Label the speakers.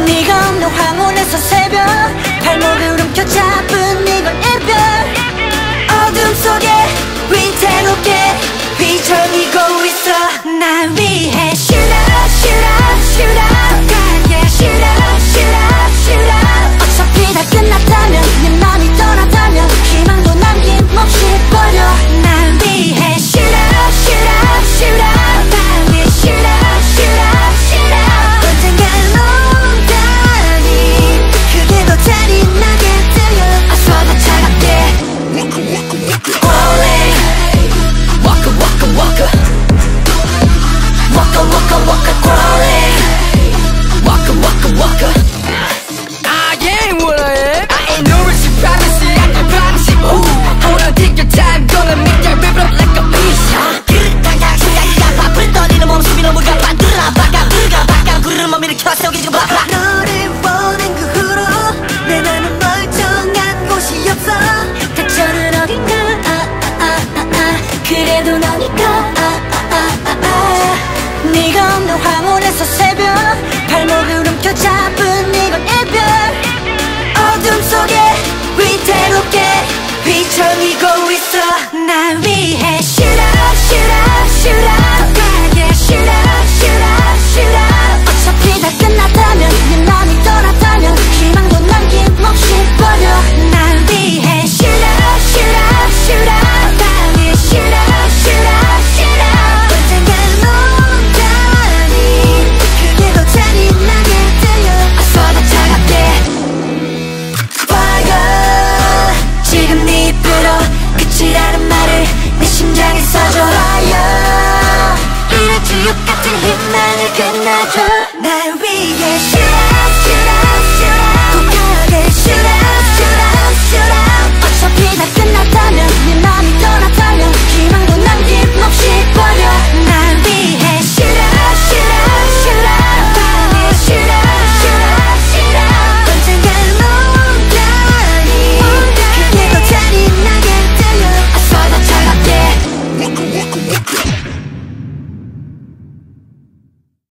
Speaker 1: 네가 없는 황혼에서 새벽 발목을 움켜잡은 이건 이별 어둠 속에 위태롭게 휘청이고 있어 날 위해 Shoot out, shoot out, shoot out yeah, shoot out, shoot out, shoot out 어차피 다 끝났다면 네 맘이 떠났다면 희망도 남김없이 버려 날 위해 Shoot out, shoot out, shoot out 날 위해 Shoot out, shoot out, shoot out 언젠간 온다니 그게 더 잔인하게 들려 어서 더 차갑게 Falling Waka waka waka Waka waka waka crawling Waka waka waka I ain't what I am I ain't no rich fantasy I can fantasy Ooh Hold on take your time Gonna make that rip up like a piece 그릇당당 생각이가 바쁘게 떠리는 몸속이 너무 가빠 들어라 바가 불가 바가 구르는 몸 일으켜 세우기 지금 바빠 너를 보낸 그 후로 내 맘은 멀쩡한 곳이 없어 대처는 어딘가 그래도 너니까 네가 없는 황혼에서